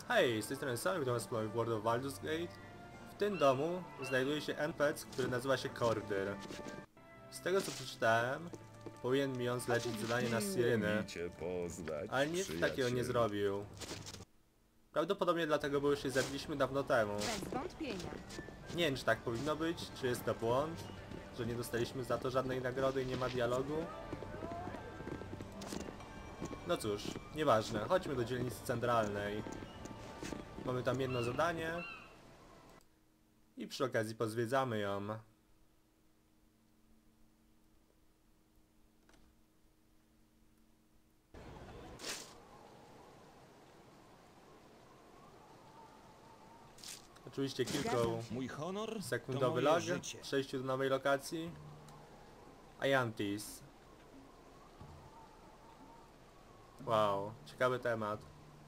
Hej, z tej strony Sam, witam was w World of Baldur's Gate. W tym domu znajduje się NPC, który nazywa się Kordyr. Z tego co przeczytałem, powinien mi on zlecić zadanie na Sirynę, ale nic takiego nie zrobił. Prawdopodobnie dlatego, bo już się zabiliśmy dawno temu. Bez wątpienia. Nie wiem, czy tak powinno być, czy jest to błąd, że nie dostaliśmy za to żadnej nagrody i nie ma dialogu. No cóż, nieważne, chodźmy do dzielnicy centralnej. Mamy tam jedno zadanie i przy okazji pozwiedzamy ją. Oczywiście kilku Mój honor sekundowy to lag moje życie. w przejściu do nowej lokacji. Ayantis. Wow, ciekawy temat.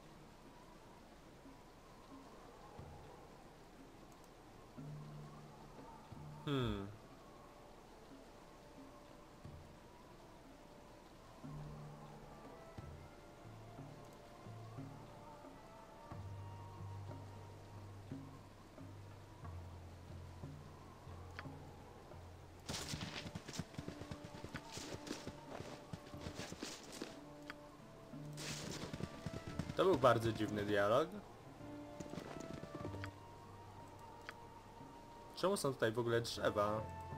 To był bardzo dziwny dialog. Czemu są tutaj w ogóle drzewa?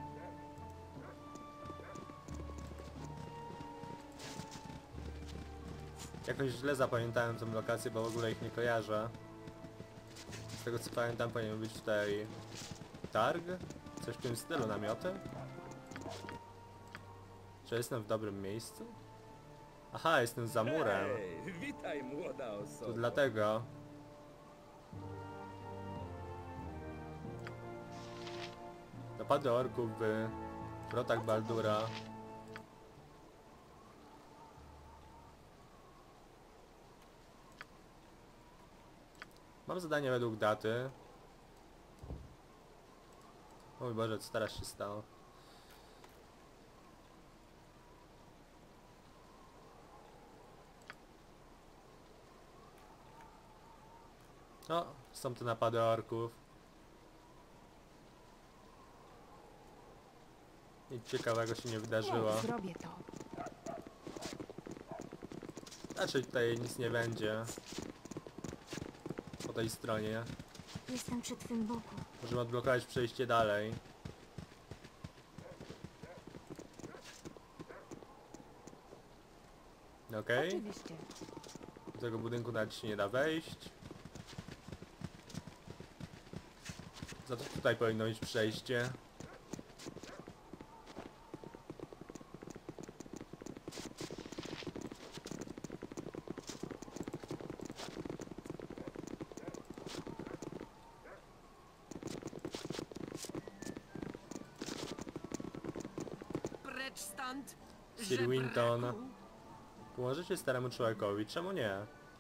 Jakoś źle zapamiętałem tę lokację, bo w ogóle ich nie kojarzę. Z tego co pamiętam, powinien być tutaj targ? Coś w tym stylu, namioty? Czy jestem w dobrym miejscu? Aha, jestem za murem. Hej, witaj młoda To osoba. dlatego. Napady orków w wrotach Baldura. Mam zadanie według daty. O mój Boże, co teraz się stało? O, są te napady orków. Nic ciekawego się nie wydarzyło. Nie, zrobię to. Raczej tutaj nic nie będzie. Po tej stronie. Jestem przy twym boku. Możemy odblokować przejście dalej. Okej. Oczywiście. Do tego budynku nawet się nie da wejść. Za to tutaj powinno być przejście. Precz stąd! Sir Winton. żebraku. Pomożecie staremu człowiekowi, czemu nie?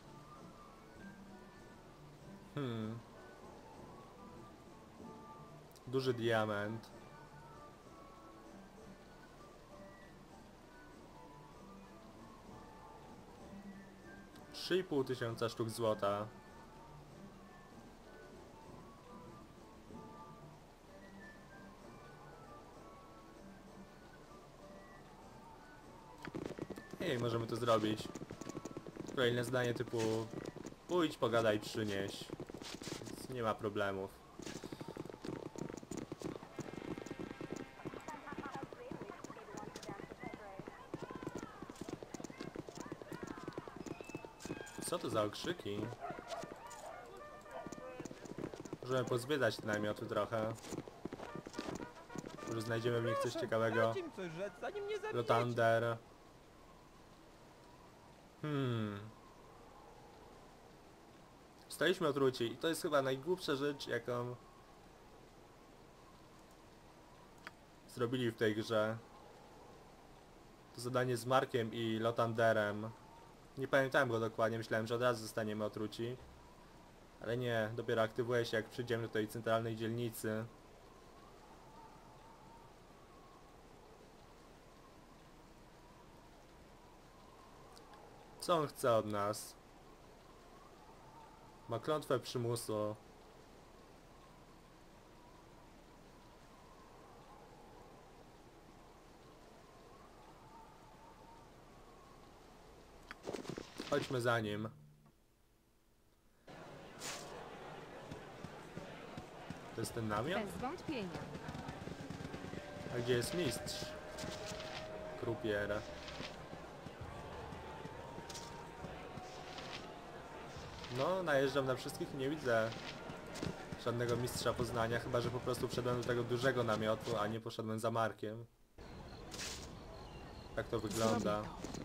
Duży diament. Trzy i pół tysiąca sztuk złota. Ej, możemy to zrobić. Kolejne zdanie typu pójdź, pogadaj, przynieś. Więc nie ma problemów. Co to za okrzyki? Możemy pozwiedzać te namioty trochę. Może znajdziemy w nich coś ciekawego. Dajcie mi coś rzec, zanim mnie zabijecie. Lotander. Staliśmy otruci i to jest chyba najgłupsza rzecz, jaką zrobili w tej grze. To zadanie z Markiem i Lotanderem. Nie pamiętałem go dokładnie, myślałem, że od razu zostaniemy otruci. Ale nie, dopiero aktywuje się jak przyjdziemy do tej centralnej dzielnicy. Co on chce od nas? Ma klątwę przymusu. Chodźmy za nim. To jest ten namiot? Bez wątpienia. A gdzie jest mistrz? Krupier. No, najeżdżam na wszystkich i nie widzę żadnego mistrza Poznania, chyba że po prostu wszedłem do tego dużego namiotu, a nie poszedłem za Markiem. Tak to wygląda.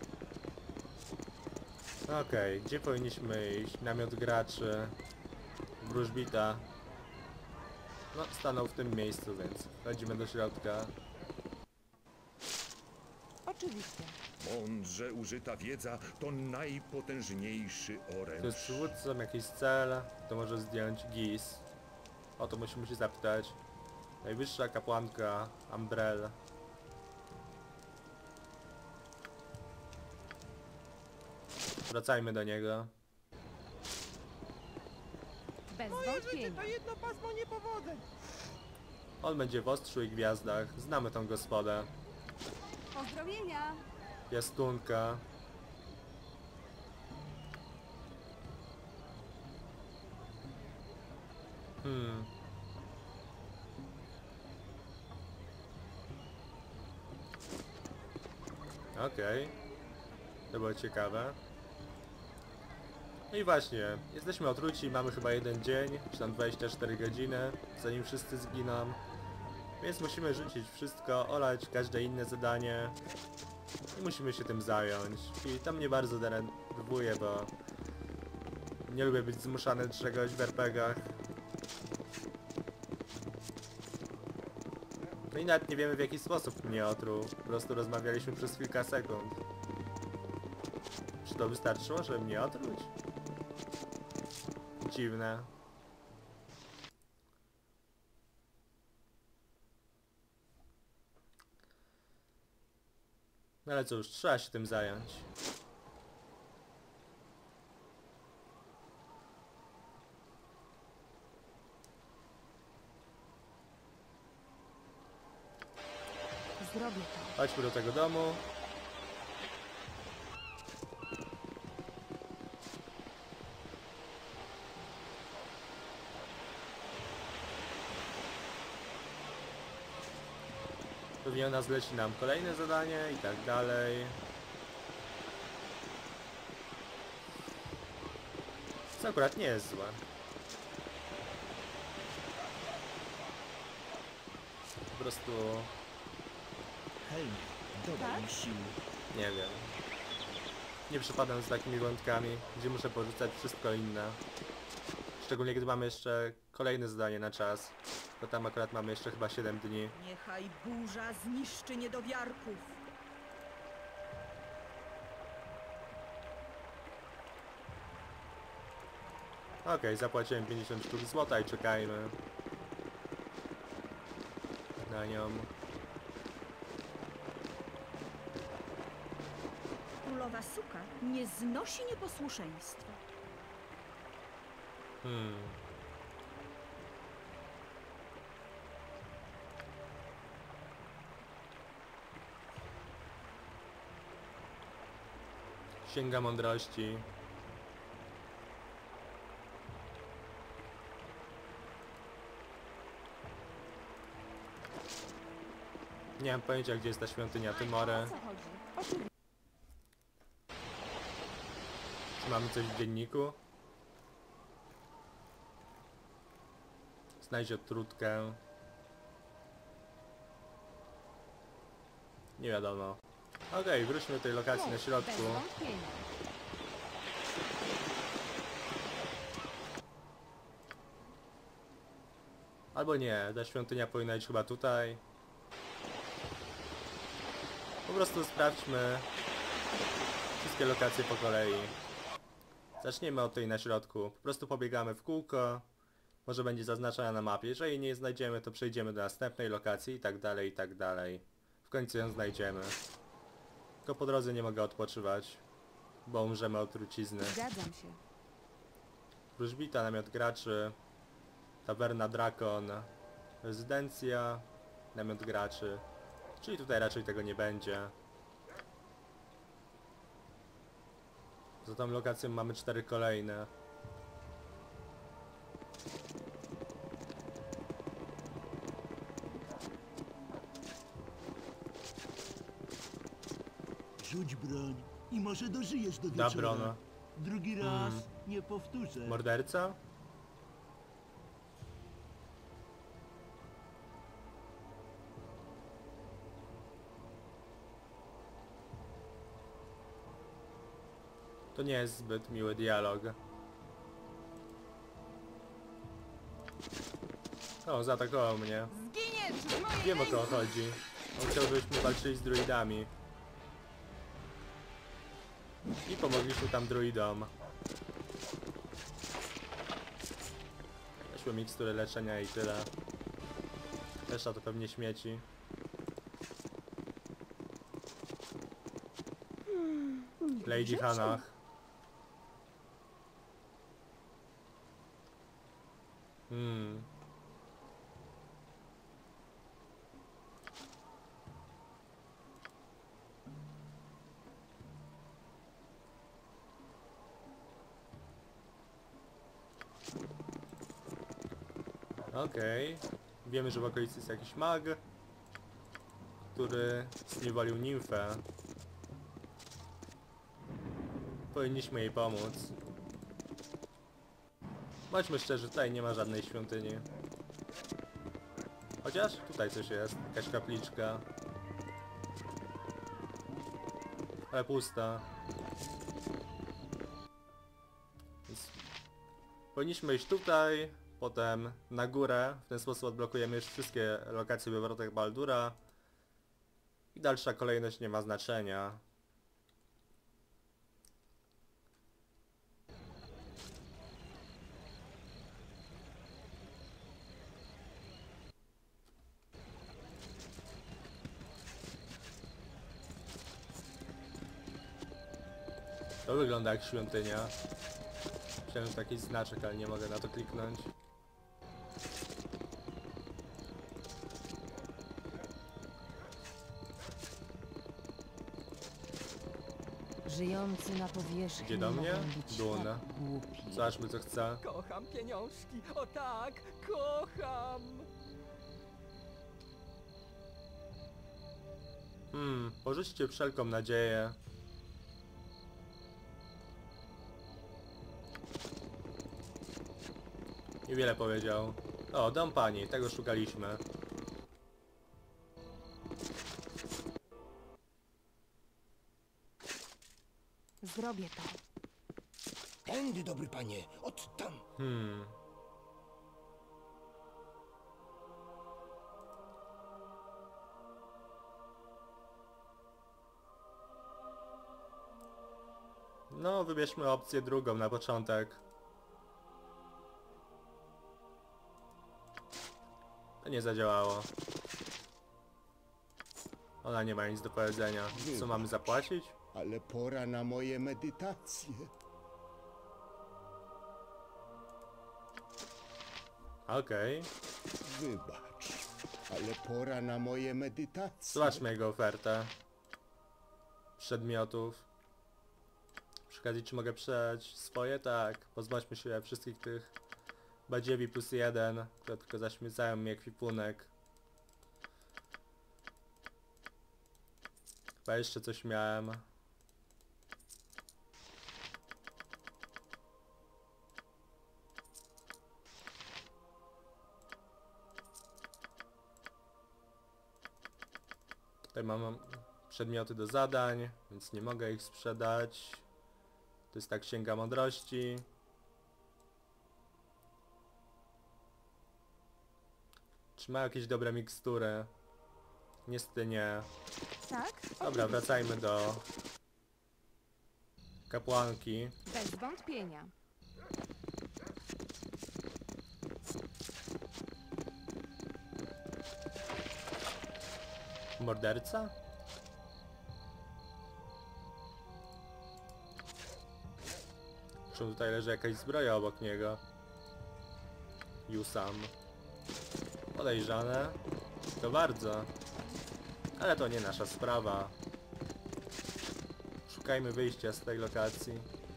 Okej, gdzie powinniśmy iść? Namiot graczy. Wróżbita. No, stanął w tym miejscu, więc wchodzimy do środka. Oczywiście. Mądrze użyta wiedza to najpotężniejszy To oręż. jest przywódcą jakiś cel, to może zdjąć Gis. O to musimy się zapytać. Najwyższa kapłanka Umbrella. Wracajmy do niego. Bez Moje życie wątpienia. to jedno pasmo niepowodzeń. On będzie w ostrzu i gwiazdach. Znamy tą gospodę. Pozdrowienia. Jastunka. Hmm. Okej. To było ciekawe. No i właśnie, jesteśmy otruci, mamy chyba jeden dzień, czy tam 24 godziny, zanim wszyscy zginą. Więc musimy rzucić wszystko, olać każde inne zadanie i musimy się tym zająć. I to mnie bardzo denerwuje, bo nie lubię być zmuszany do czegoś w RPGach. No i nawet nie wiemy w jaki sposób mnie otruł. Po prostu rozmawialiśmy przez kilka sekund. Czy to wystarczyło, żeby mnie otruć? Dziwne. No ale cóż, trzeba się tym zająć. Zrobię to. Chodźmy do tego domu. Pewnie ona zleci nam kolejne zadanie i tak dalej. Co akurat nie jest złe. Po prostu... Helmie, dodaj mi sił. nie wiem. Nie przypadam z takimi wątkami, gdzie muszę porzucać wszystko inne. Szczególnie gdy mamy jeszcze kolejne zadanie na czas. Bo tam akurat mamy jeszcze chyba 7 dni. Niechaj burza zniszczy niedowiarków. Okej, zapłaciłem 50 sztuk złota i czekajmy na nią. Królowa Suka nie znosi nieposłuszeństwa. Księga mądrości. Nie mam pojęcia, gdzie jest ta świątynia Tymory. O co chodzi? Oczywiście. Czy mamy coś w dzienniku? Znajdź odtrutkę. Nie wiadomo. Okej, wróćmy do tej lokacji na środku. Bez wątpienia. Albo nie, ta świątynia powinna być chyba tutaj. Po prostu sprawdźmy wszystkie lokacje po kolei. Zaczniemy od tej na środku. Po prostu pobiegamy w kółko. Może będzie zaznaczona na mapie. Jeżeli nie znajdziemy, to przejdziemy do następnej lokacji i tak dalej, i tak dalej. W końcu ją znajdziemy. Tylko po drodze nie mogę odpoczywać, bo umrzemy od trucizny. Zgadzam się. wróżbita, namiot graczy, tawerna Drakon, rezydencja, namiot graczy. Czyli tutaj raczej tego nie będzie. Za tą lokacją mamy 4 kolejne. Rzuć broń i może dożyjesz do Da wieczora. brona. Drugi raz nie powtórzę. Morderca? To nie jest zbyt miły dialog. O, zaatakował mnie. Zginiesz w mojej Wiem, o co chodzi. On chciał, żebyśmy walczyli z druidami. I pomogliśmy tam druidom. Weźmy mikstury leczenia i tyle. Reszta to pewnie śmieci. Lady Hannah. Okej. Wiemy, że w okolicy jest jakiś mag, który zniewolił nimfę. Powinniśmy jej pomóc. Bądźmy szczerzy, tutaj nie ma żadnej świątyni. Chociaż tutaj coś jest, jakaś kapliczka. Ale pusta. Więc powinniśmy iść tutaj, potem na górę. W ten sposób odblokujemy już wszystkie lokacje we wrotach Baldura. I dalsza kolejność nie ma znaczenia. To wygląda jak świątynia. Myślałem, że taki znaczek, ale nie mogę na to kliknąć. Żyjący na powierzchni Idzie do mnie? mogą być Dun. tak głupi. Zobaczmy, co chce. Kocham pieniążki, o tak, kocham! Porzućcie wszelką nadzieję. Niewiele powiedział. O, dom pani, tego szukaliśmy. Zrobię to. Tędy, dobry panie, od tam. No, wybierzmy opcję drugą na początek. To nie zadziałało. Ona nie ma nic do powiedzenia. Co mamy zapłacić? Ale pora na moje medytacje. Okej. Wybacz, ale pora na moje medytacje. Zobaczmy jego ofertę. Przedmiotów. Przy okazji, czy mogę sprzedać swoje? Tak. Pozbądźmy się wszystkich tych badziewi plus 1, które tylko zaśmiecają mi ekwipunek. Chyba jeszcze coś miałem. Tutaj mam przedmioty do zadań, więc nie mogę ich sprzedać. To jest ta księga mądrości. Czy ma jakieś dobre mikstury? Niestety nie. Tak? Dobra, wracajmy do kapłanki. Bez wątpienia. Morderca? Czemu tutaj leży jakaś zbroja obok niego? Jusam. Podejrzane. To bardzo. Ale to nie nasza sprawa. Szukajmy wyjścia z tej lokacji.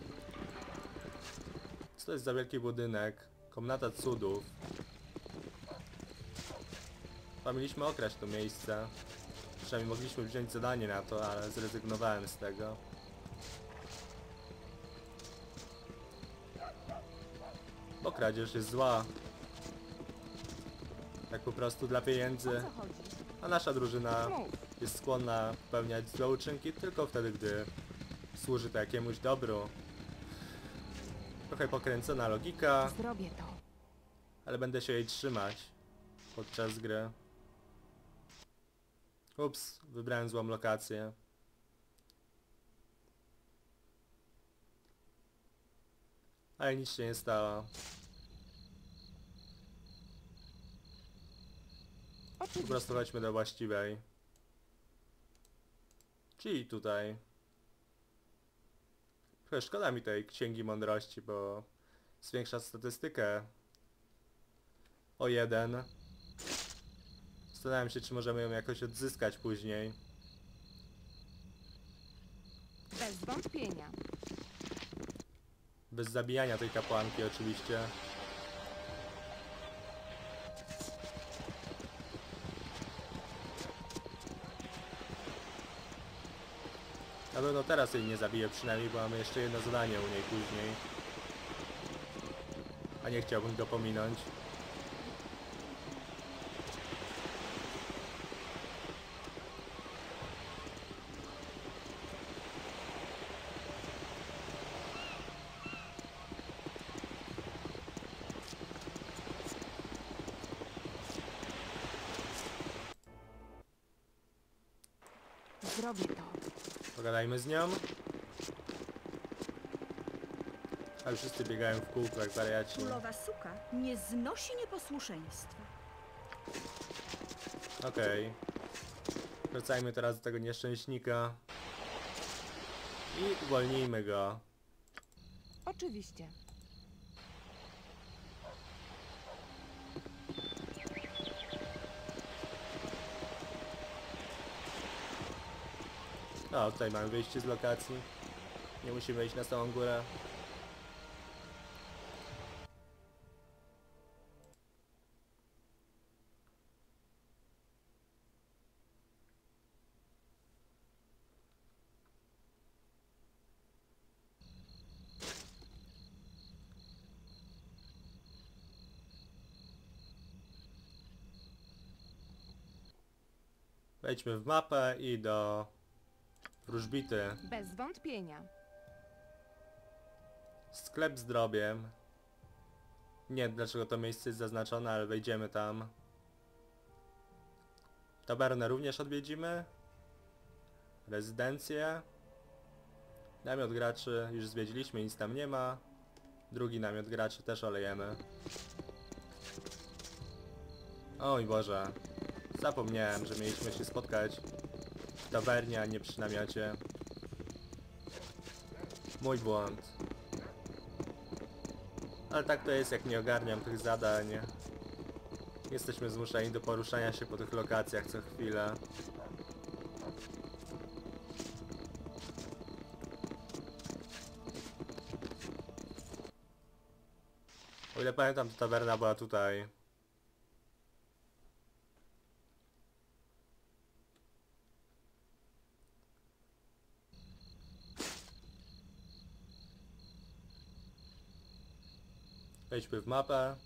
Co to jest za wielki budynek? Komnata cudów. Chyba mieliśmy okraść to miejsce. Przynajmniej mogliśmy wziąć zadanie na to, ale zrezygnowałem z tego. Bo kradzież jest zła. Tak po prostu dla O pieniędzy. co chodzi? A nasza drużyna Mów. jest skłonna popełniać złe uczynki tylko wtedy, gdy służy to jakiemuś dobru. Trochę pokręcona logika, Zrobię to. ale będę się jej trzymać podczas gry. Ups, wybrałem złą lokację. Ale nic się nie stało. Po Oczywiście. prostu chodźmy do właściwej. Czyli tutaj. Trochę szkoda mi tej księgi mądrości, bo zwiększa statystykę o 1. Zastanawiam się, czy możemy ją jakoś odzyskać później. Bez wątpienia. Bez zabijania tej kapłanki oczywiście. Na pewno teraz jej nie zabiję przynajmniej, bo mamy jeszcze jedno zadanie u niej później. A nie chciałbym go pominąć. Zrobię to. Pogadajmy z nią. A już wszyscy biegają w kółko jak wariaci. Królowa Suka nie znosi nieposłuszeństwa. Okej. Wracajmy teraz do tego nieszczęśnika. I uwolnijmy go. Oczywiście. O, tutaj mamy wyjście z lokacji. Nie musimy iść na samą górę. Wejdźmy w mapę i do wróżbity. Bez wątpienia. Sklep z drobiem. Nie wiem dlaczego to miejsce jest zaznaczone, ale wejdziemy tam. Tabernę również odwiedzimy. Rezydencję. Namiot graczy już zwiedziliśmy, nic tam nie ma. Drugi namiot graczy też olejemy. O mój Boże. Zapomniałem, że mieliśmy się spotkać w tawernie, a nie przy namiocie. Mój błąd. Ale tak to jest, jak nie ogarniam tych zadań. Jesteśmy zmuszeni do poruszania się po tych lokacjach co chwilę. O ile pamiętam, to tawerna była tutaj. Wejdźmy w mapę.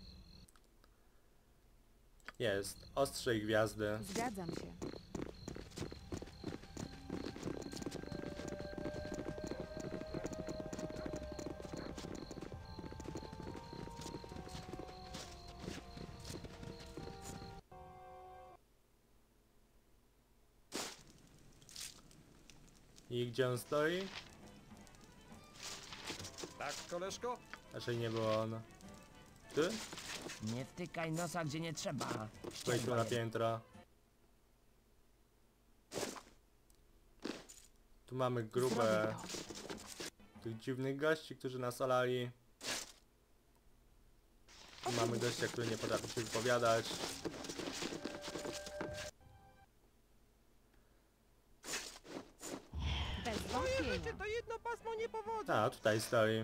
Jest. Ostrze i gwiazdy. Zgadzam się. I gdzie on stoi? Tak, koleżko? Raczej nie było on. Ty? Nie wtykaj nosa gdzie nie trzeba. Wejdźmy na piętro. Tu mamy grube Zrobię tych dziwnych gości, którzy nas olali. I mamy gościa, który nie potrafi się wypowiadać. Bez wątpienia. To jedno pasmo nie powodzi. A, tutaj stoi.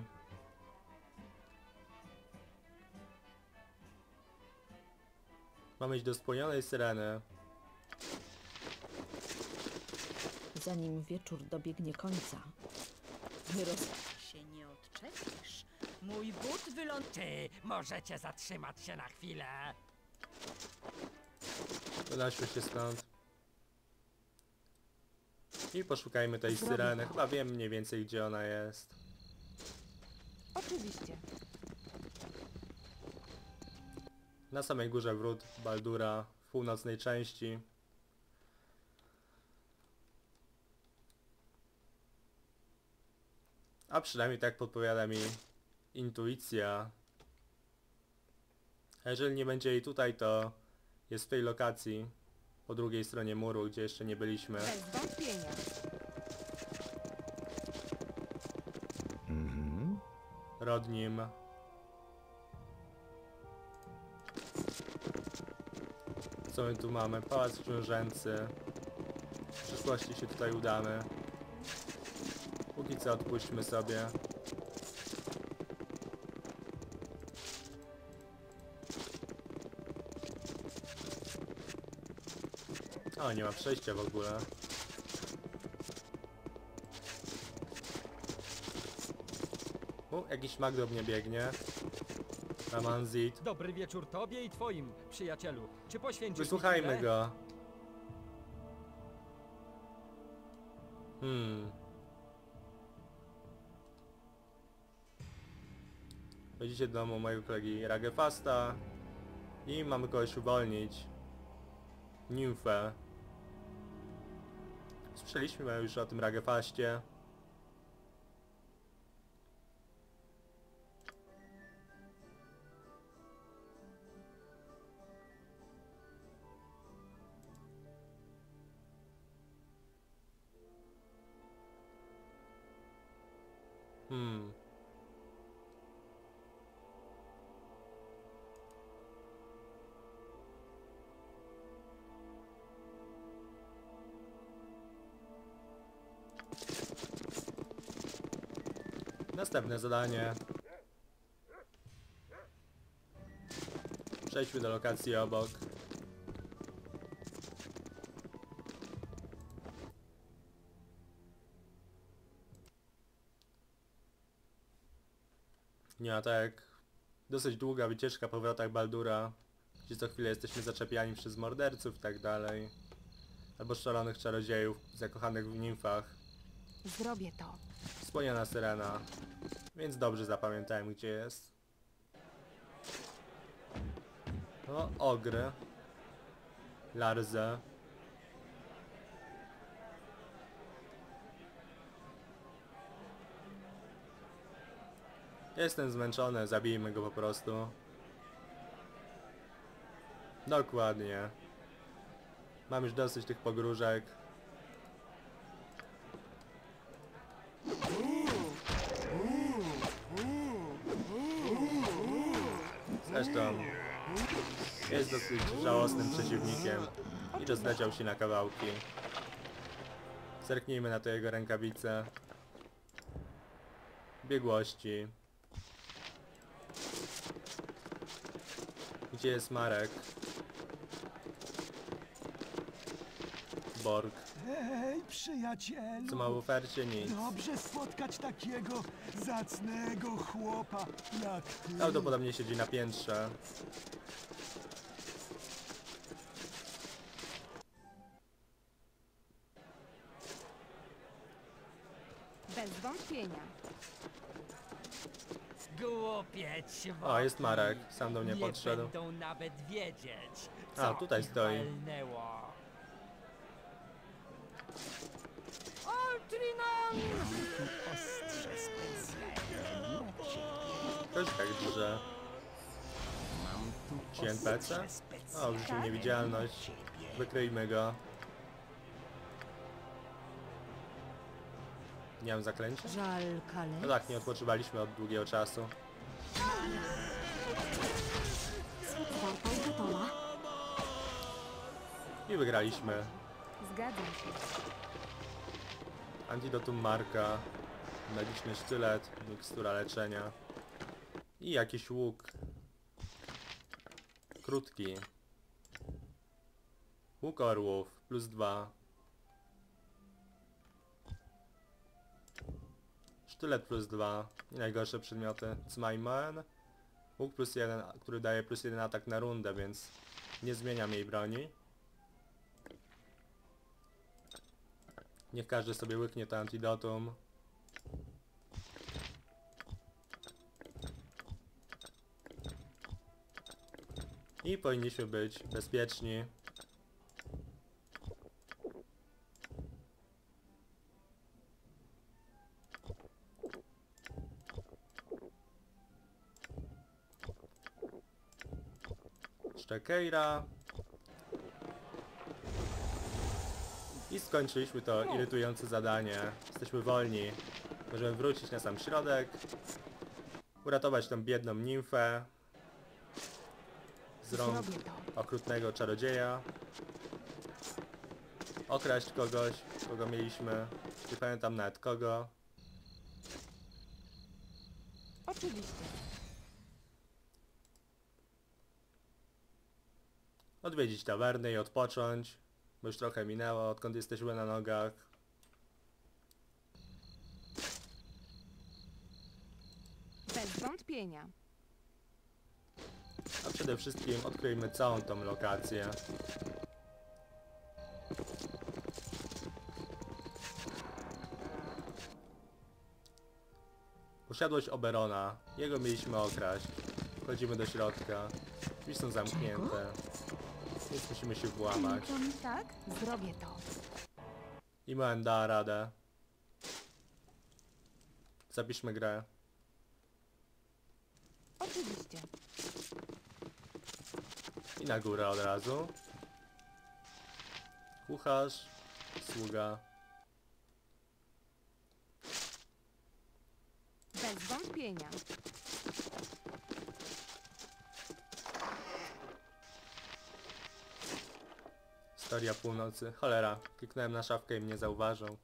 Mamy iść do spełnionej syreny. Zanim wieczór dobiegnie końca, się nie odczepisz. Mój but Ty, możecie zatrzymać się na chwilę. Wynośmy się stąd. I poszukajmy tej syreny. Chyba wiem mniej więcej, gdzie ona jest. Oczywiście. Na samej górze wrót Baldura, w północnej części. A przynajmniej tak podpowiada mi intuicja. A jeżeli nie będzie jej tutaj, to jest w tej lokacji, po drugiej stronie muru, gdzie jeszcze nie byliśmy. Bez wątpienia. Rodnim. Co my tu mamy? Pałac Książęcy. W przyszłości się tutaj udamy. Póki co odpuśćmy sobie. O, nie ma przejścia w ogóle. Jakiś mag do mnie biegnie. Ramanzit. Dobry wieczór tobie i twoim, przyjacielu. Czy poświęcisz mi Wysłuchajmy chwilę? go. Wejdziecie do domu mojego kolegi Ragefasta i mamy kogoś uwolnić. Nimfę. Słyszeliśmy już o tym Ragefastie. Następne zadanie. Przejdźmy do lokacji obok. Nie, tak. Dosyć długa wycieczka po wrotach Baldura, gdzie co chwilę jesteśmy zaczepiani przez morderców i tak dalej. Albo szalonych czarodziejów zakochanych w nimfach. Zrobię to. Wspomniana syrena. Więc dobrze zapamiętałem, gdzie jest. O, ogry. Larze. Jestem zmęczony, zabijmy go po prostu. Dokładnie. Mam już dosyć tych pogróżek. Zresztą jest dosyć żałosnym przeciwnikiem i rozleciał się na kawałki. Zerknijmy na te jego rękawice. Biegłości. Gdzie jest Marek? Borg. Hej, przyjacielu! Co ma w ofercie? Nic. Dobrze spotkać takiego zacnego chłopa jak ty. Prawdopodobnie siedzi na piętrze. Bez wątpienia. Głupieć. O, jest Marek. Sam do mnie Nie podszedł. będą nawet wiedzieć, A, co tutaj ich stoi. walnęło. Altrinan! Ostrze specjalne. Ktoś tak drze. Mam tu Ci NPC? O, wrzucił niewidzialność. Wykryjmy go. Nie mam zaklęcia? Żal, Kale. No tak, nie odpoczywaliśmy od długiego czasu. Warta i gotowa. I wygraliśmy. Zgadzam się. Antidotum Marka, magiczny sztylet, mikstura leczenia i jakiś łuk. Krótki. Łuk orłów, +2. Sztylet +2. I najgorsze przedmioty. Cmajman. Łuk +1, który daje +1 atak na rundę, więc nie zmieniam jej broni. Niech każdy sobie łyknie to antidotum. I powinniśmy być bezpieczni. Jeszcze Keira. I skończyliśmy to irytujące zadanie. Jesteśmy wolni. Możemy wrócić na sam środek. Uratować tą biedną nimfę z rąk Zrobię to. okrutnego czarodzieja. Okraść kogoś, kogo mieliśmy. Nie pamiętam nawet kogo. Oczywiście. Odwiedzić tawernę i odpocząć. Bo już trochę minęło, odkąd jesteśmy na nogach. Bez wątpienia. A przede wszystkim odkryjmy całą tą lokację. Posiadłość Oberona. Jego mieliśmy okraść. Wchodzimy do środka. Drzwi są zamknięte. Więc musimy się włamać. Tak? Zrobię to. I Moen da radę. Zapiszmy grę. Oczywiście. I na górę od razu. Kucharz. Sługa. Bez wątpienia. Historia północy. Cholera. Kliknąłem na szafkę i mnie zauważył.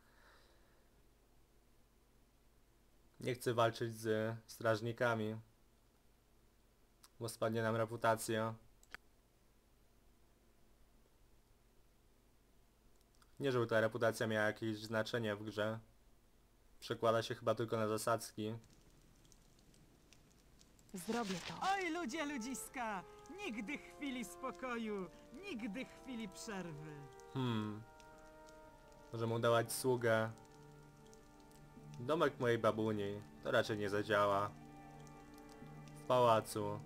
Nie chcę walczyć z strażnikami. Bo spadnie nam reputacja. Nie, żeby ta reputacja miała jakieś znaczenie w grze. Przekłada się chyba tylko na zasadzki. Zrobię to. Oj, ludzie, ludziska! Nigdy chwili spokoju, nigdy chwili przerwy. Możemy udawać sługę. Domek mojej babuni. To raczej nie zadziała. W pałacu.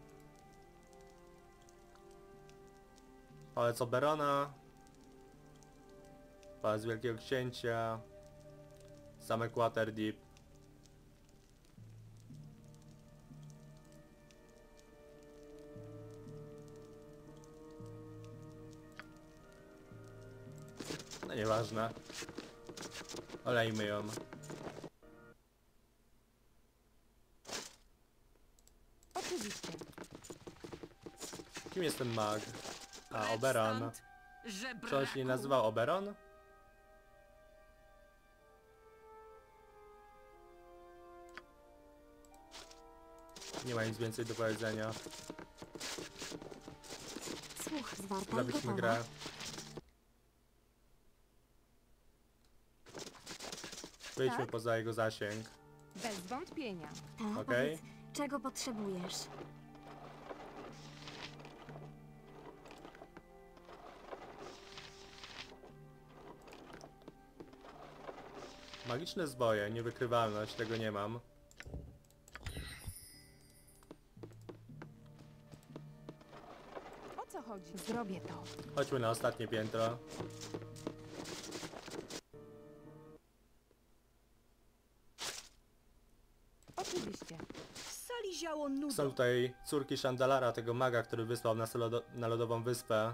Pałac Oberona. Pałac Wielkiego Księcia. Zamek Waterdeep. No nieważne. Olejmy ją. Oczywiście. Kim jest ten mag? A, Oberon. Czy on się nie nazywał Oberon? Nie ma nic więcej do powiedzenia. Słuch zwarta i Zabićmy gotowa. grę. Wyjdźmy Tak? poza jego zasięg. Bez wątpienia. Tak, Okej. powiedz, czego potrzebujesz? Magiczne zboje, niewykrywalność, tego nie mam. O co chodzi? Zrobię to. Chodźmy na ostatnie piętro. Oczywiście. W sali ziało nudą. Są tutaj córki Shandalara, tego maga, który wysłał nas na lodową wyspę.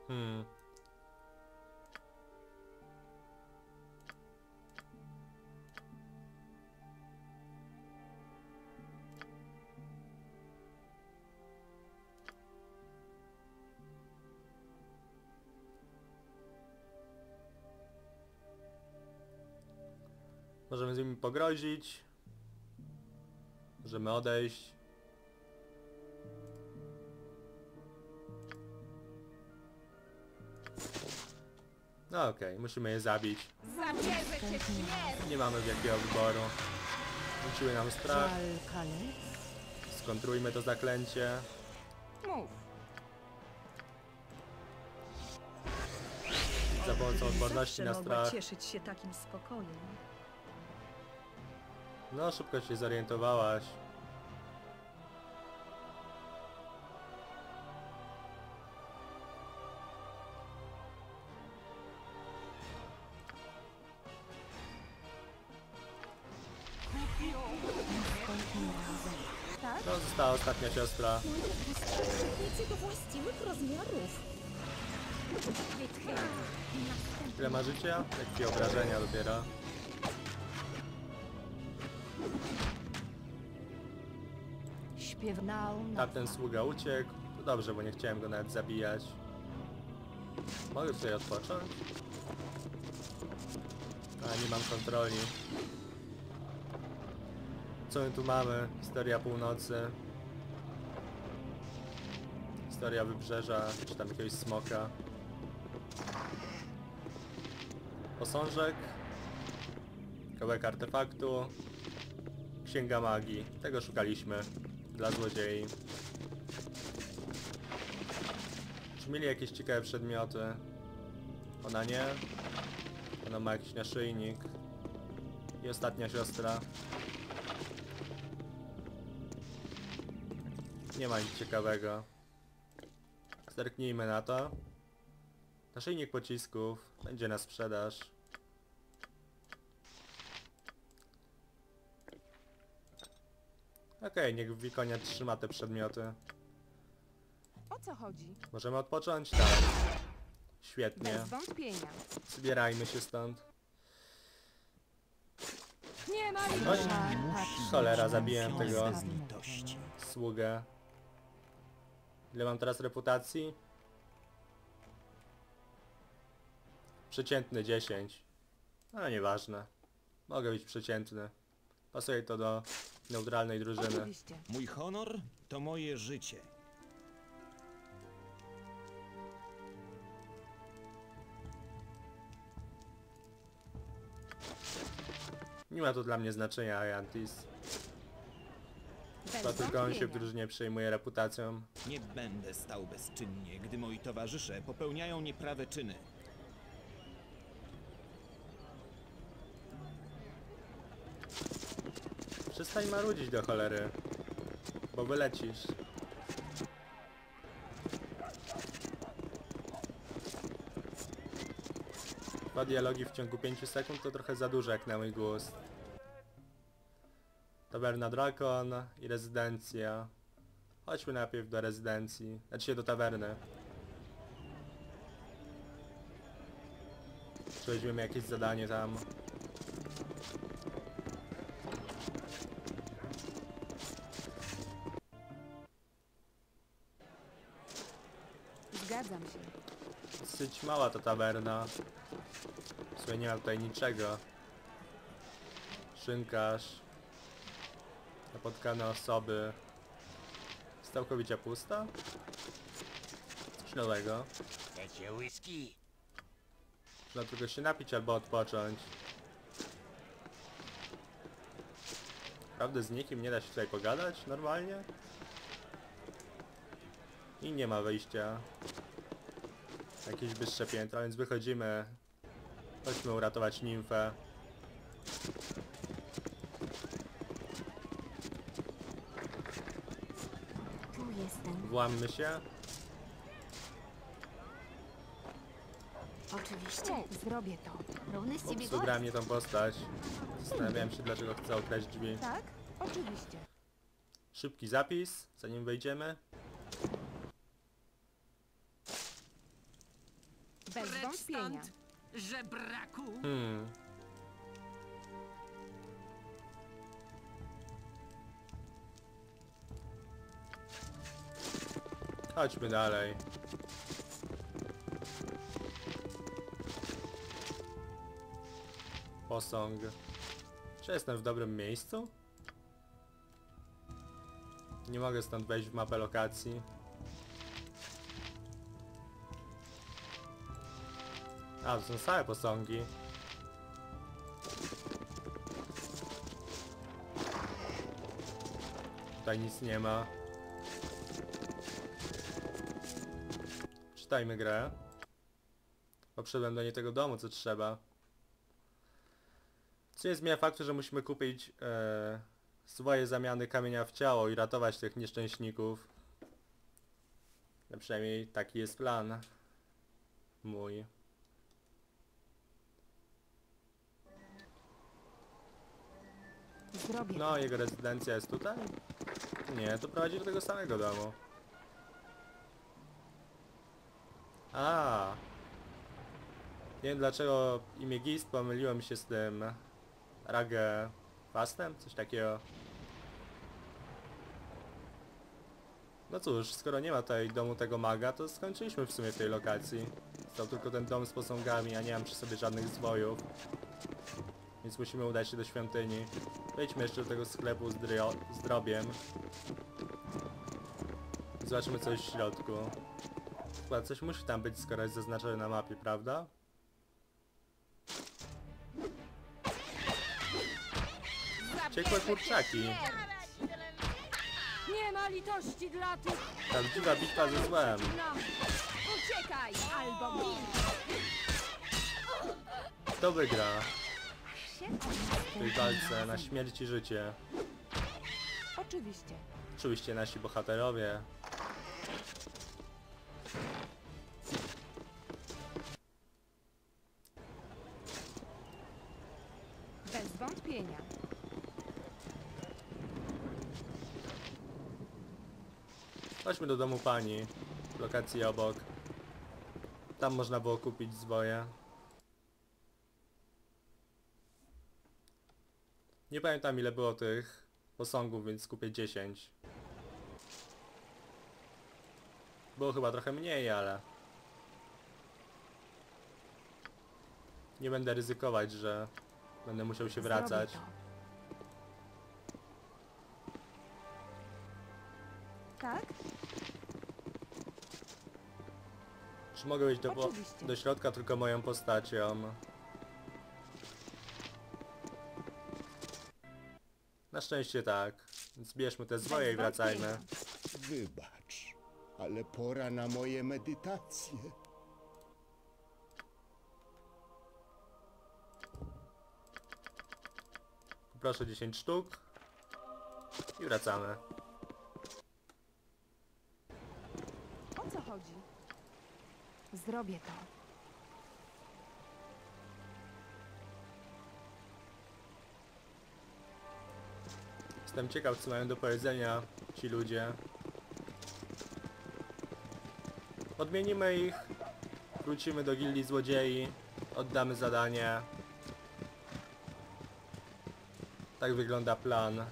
Możemy z nimi pogrozić. Możemy odejść. No okej, musimy je zabić. Zabierze cię śmierć! Nie mamy wielkiego wyboru. Rzuciły nam strach. Walkalec? Skontrujmy to zaklęcie. Mów. Za pomocą odporności Zawsze na mogła strach. cieszyć się takim spokojem. No, szybko się zorientowałaś. Tak? To została ostatnia siostra. Nic do właściwych rozmiarów. Ile ma życia? Lekkie obrażenia dopiero. Śpiewnał na Tamten sługa uciekł. To dobrze, bo nie chciałem go nawet zabijać. Mogę tutaj odpocząć? A, nie mam kontroli. Co my tu mamy? Historia północy. Historia wybrzeża, czy tam jakiegoś smoka. Posążek. Kawałek artefaktu. Księga magii. Tego szukaliśmy. Dla złodziei. Czy mieli jakieś ciekawe przedmioty? Ona nie. Ona ma jakiś naszyjnik. I ostatnia siostra. Nie ma nic ciekawego. Zerknijmy na to. Naszyjnik pocisków. Będzie na sprzedaż. Okej, niech Wikonia trzyma te przedmioty. O co chodzi? Możemy odpocząć? Tak. Świetnie. Bez wątpienia. Zbierajmy się stąd. Nie ma Oj, cholera, zabiłem tego Litości. sługę. Ile mam teraz reputacji? Przeciętny 10. No nieważne. Mogę być przeciętny. Pasuje to do neutralnej drużyny. Oczywiście. Mój honor to moje życie. Nie ma to dla mnie znaczenia, Ayantis. Bez To tylko on się w wątpienia. drużynie przejmuje reputacją. Nie będę stał bezczynnie, gdy moi towarzysze popełniają nieprawe czyny. Przestań marudzić do cholery. Bo wylecisz. Dwa dialogi w ciągu 5 sekund to trochę za dużo jak na mój gust. Tawerna Drakon i rezydencja. Chodźmy najpierw do rezydencji. Znaczy się do tawerny. Czy weźmiemy jakieś zadanie tam? Zgadzam się. Dosyć mała ta tawerna. W sumie nie ma tutaj niczego. Szynkarz. Napotkane osoby. Jest całkowicie pusta? Coś nowego. Chcecie whisky? Trzeba tylko się napić albo odpocząć. Naprawdę z nikim nie da się tutaj pogadać normalnie? I nie ma wyjścia. Jakieś wyższe piętra, więc wychodzimy. Chodźmy uratować nimfę. Tu jestem. Włammy się. Oczywiście. Mów, zrobię to. Równy z ciebie Obsługa gość. mnie tą postać. Zastanawiałem się, dlaczego chce okraść drzwi. Tak? Oczywiście. Szybki zapis, zanim wejdziemy. zrobienia. stąd, żebraku! Chodźmy dalej. Posąg. Czy jestem w dobrym miejscu? Nie mogę stąd wejść w mapę lokacji. A, to są same posągi. Tutaj nic nie ma. Czytajmy grę. Poszedłem do nie tego domu, co trzeba. Co nie zmienia faktu, że musimy kupić swoje zamiany kamienia w ciało i ratować tych nieszczęśników. No przynajmniej taki jest plan mój. Zrobię No, to. jego rezydencja jest tutaj? Nie, to prowadzi do tego samego domu. A. Nie wiem dlaczego imię Gist pomyliłem się z tym Rage Fastem? Coś takiego. No cóż, skoro nie ma tutaj domu tego maga, to skończyliśmy w sumie w tej lokacji. Stał tylko ten dom z posągami, a nie mam przy sobie żadnych zwojów. Więc musimy udać się do świątyni. Wejdźmy jeszcze do tego sklepu z drobiem. I zobaczymy co jest w środku. Chyba coś musi tam być, skoro jest zaznaczone na mapie, prawda? Ciekłe kurczaki. Nie ma litości dla tych... Prawdziwa bitwa ze złem. No. Uciekaj, albo gin! Kto wygra w tej walce na śmierć i życie? Oczywiście. Oczywiście nasi bohaterowie. Bez wątpienia. Chodźmy do domu pani. W lokacji obok. Tam można było kupić zwoje. Nie pamiętam ile było tych posągów, więc kupię 10. Było chyba trochę mniej, ale... Nie będę ryzykować, że będę musiał się wracać. Zrobię to. Tak? Czy mogę wejść Oczywiście. do środka tylko moją postacią? Na szczęście tak. Więc bierzmy te zwoje i wracajmy. Wybacz, ale pora na moje medytacje. Proszę 10 sztuk. I wracamy. O co chodzi? Zrobię to. Jestem ciekaw co mają do powiedzenia ci ludzie. Odmienimy ich. Wrócimy do gildii złodziei. Oddamy zadanie. Tak wygląda plan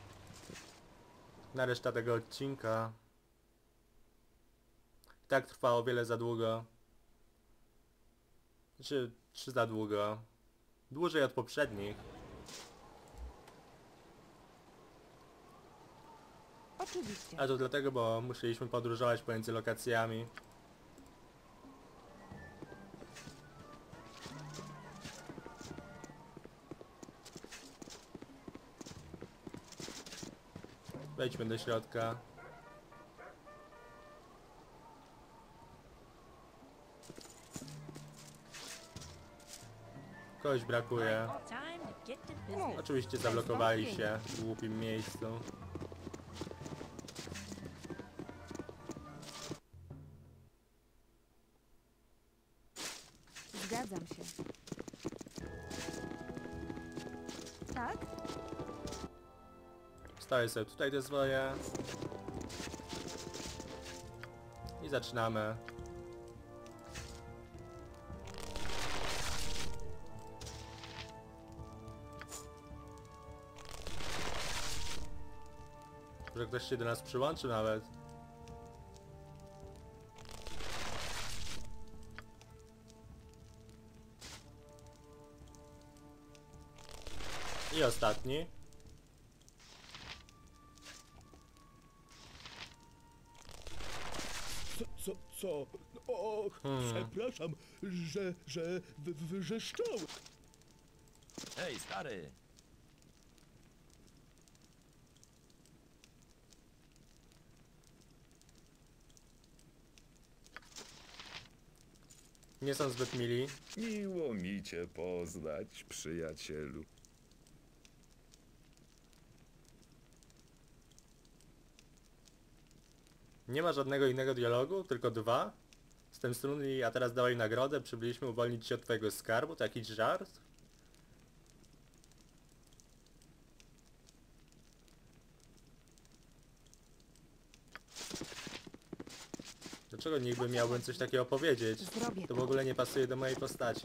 na resztę tego odcinka. I tak trwało o wiele za długo. Czy za długo? Dłużej od poprzednich. Oczywiście. A to dlatego, bo musieliśmy podróżować pomiędzy lokacjami. Wejdźmy do środka. Kogoś brakuje. Oczywiście zablokowali się w głupim miejscu. Zgadzam się. Tak? Wstawię sobie tutaj te swoje. I zaczynamy. Może ktoś się do nas przyłączy nawet. I ostatni. Co? Och, przepraszam, że wyrzeszczałem. Hej, stary! Nie są zbyt mili. Miło mi cię poznać, przyjacielu. Nie ma żadnego innego dialogu, tylko 2. Z tym strunni, a teraz dawaj nagrodę, przybyliśmy uwolnić cię od twojego skarbu, to jakiś żart? Dlaczego nikt by miałbym coś takiego powiedzieć? Zrobię To w to. ogóle nie pasuje do mojej postaci.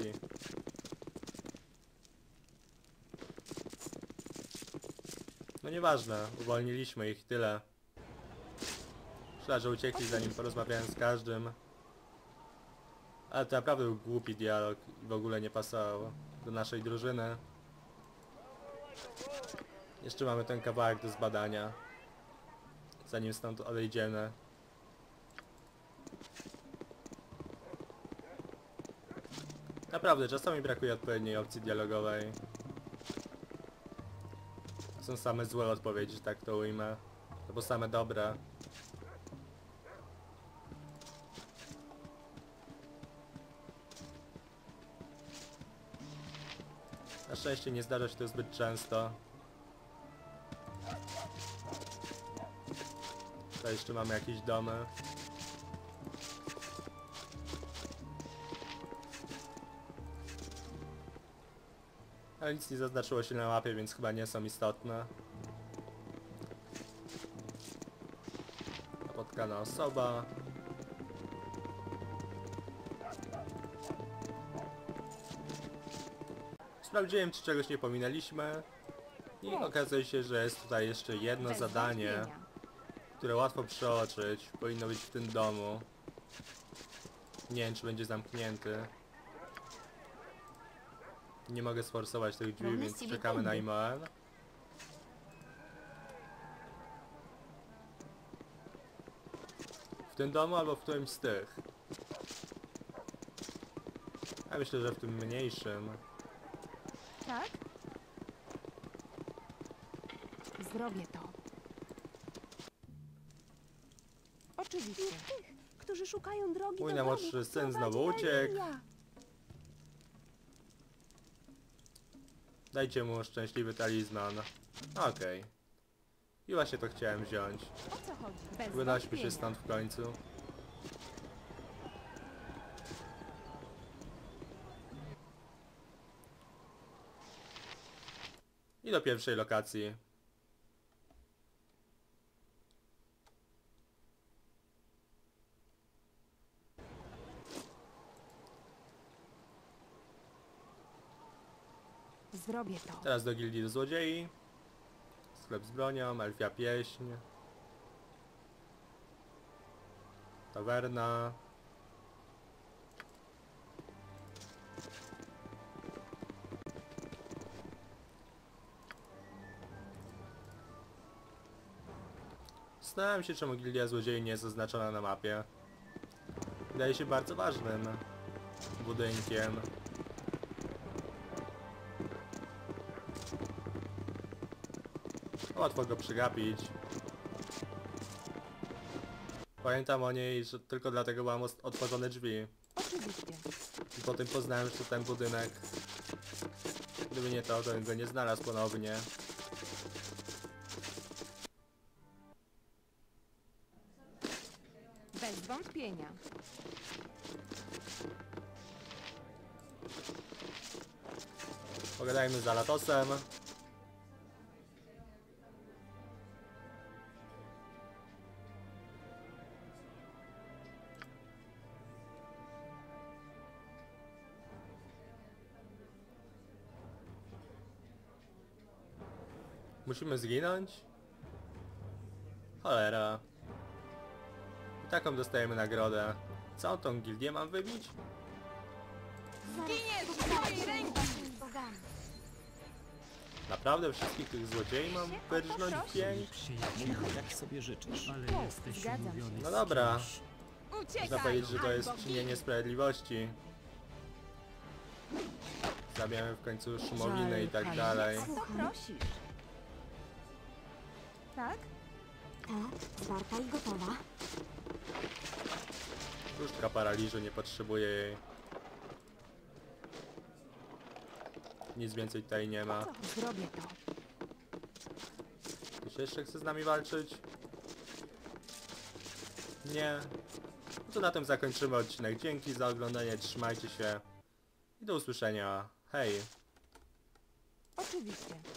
No nieważne, uwolniliśmy ich, tyle. Myślę, że uciekli zanim porozmawiałem z każdym. Ale to naprawdę był głupi dialog i w ogóle nie pasował do naszej drużyny. Jeszcze mamy ten kawałek do zbadania, zanim stąd odejdziemy. Naprawdę, czasami brakuje odpowiedniej opcji dialogowej. Są same złe odpowiedzi, że tak to ujmę. Albo same dobre. Na szczęście nie zdarza się to zbyt często. Tutaj jeszcze mamy jakieś domy. Ale nic nie zaznaczyło się na mapie, więc chyba nie są istotne. Napotkana osoba. Sprawdziłem, czy czegoś nie pominęliśmy. I okazuje się, że jest tutaj jeszcze jedno Bez zadanie, wątpienia. które łatwo przeoczyć. Powinno być w tym domu. Nie wiem, czy będzie zamknięty. Nie mogę sforsować tych drzwi, Mamy więc z ciebie czekamy na tędy. Imoen. W tym domu albo w którymś z tych. Ja myślę, że w tym mniejszym. Tak? Zrobię to. Oczywiście. Którzy szukają drogi Mój do najmłodszy domu, syn prowadzi znowu uciekł. Emilia. Dajcie mu szczęśliwy talizman. Okej. I właśnie to chciałem wziąć. O co chodzi? Bez Wynośmy się wątpienia. stąd w końcu. I do pierwszej lokacji. Zrobię to. Teraz do gildii do złodziei. Sklep z bronią, elfia pieśń. Tawerna. Zastanawiam się, czemu gildia złodziei nie jest zaznaczona na mapie. Wydaje się bardzo ważnym budynkiem. Łatwo go przegapić. Pamiętam o niej, że tylko dlatego mam otworzone drzwi. Oczywiście. I potem poznałem, że ten budynek, gdyby nie to, to bym go nie znalazł ponownie. Bez wątpienia. Pogadajmy z Alatosem. Musimy zginąć? Cholera. I taką dostajemy nagrodę. Całą tą gildię mam wybić? Zginiesz w mojej ręki! Naprawdę wszystkich tych złodziei mam wyrżnąć w pień? Mów, jak sobie życzysz. Zgadzam się. No dobra. Uciekaj! Można powiedzieć, że to jest albo czynienie sprawiedliwości. Zabijamy w końcu szumowiny i tak dalej. O co prosisz? Tak? Tak, zwarta i gotowa. Różdżka paraliżu, nie potrzebuję jej. Nic więcej tutaj nie ma. Co? Zrobię to. Ktoś jeszcze chce z nami walczyć? Nie. No to na tym zakończymy odcinek. Dzięki za oglądanie, trzymajcie się i do usłyszenia. Hej! Oczywiście.